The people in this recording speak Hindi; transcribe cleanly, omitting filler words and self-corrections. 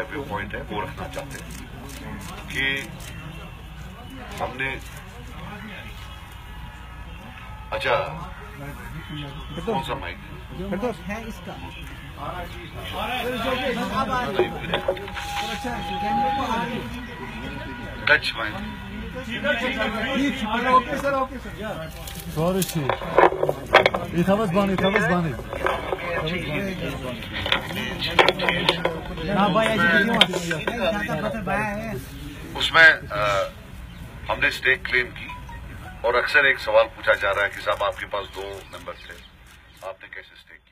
व्यू पॉइंट है वो रखना चाहते हैं कि हमने अच्छा कौन सा माइक है इसका touch mike Sorry, Chief. İtavaz bani. उसमें हमने स्टेक क्लेम की और अक्सर एक सवाल पूछा जा रहा है कि साहब आपके पास 2 मेंबर थे, आपने कैसे स्टेक